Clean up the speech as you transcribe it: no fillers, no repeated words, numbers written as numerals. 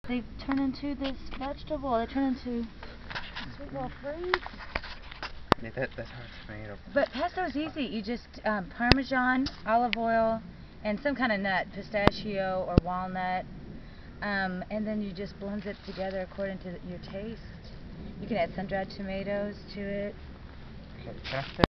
they turn into this vegetable. They turn into sweet little fruits. Yeah, that's hard to make. But pesto's easy. You just Parmesan, olive oil, and some kind of nut, pistachio or walnut, and then you just blend it together according to your taste. You can add sun-dried tomatoes to it. Okay, can I